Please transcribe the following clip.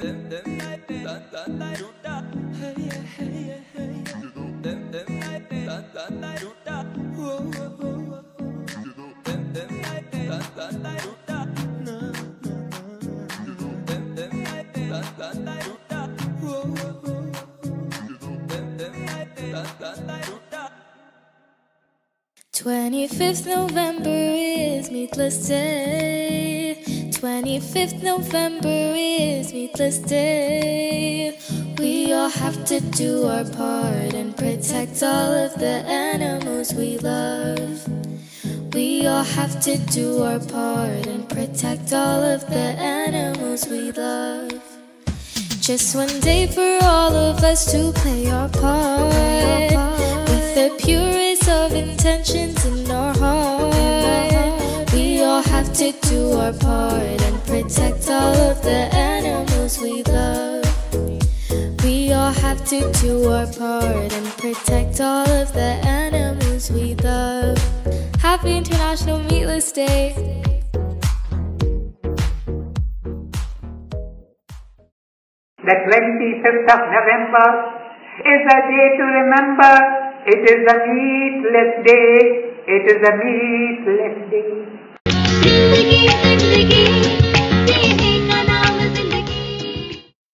25th November is Meatless Day. 25th November is Meatless Day. We all have to do our part and protect all of the animals we love. We all have to do our part and protect all of the animals we love. Just one day for all of us to play our part, with the purest of intentions in our heart. We all have to do our part and protect all of the animals we love. We all have to do our part and protect all of the animals we love. Happy International Meatless Day! The 25th of November is a day to remember. It is a meatless day. It is a meatless day.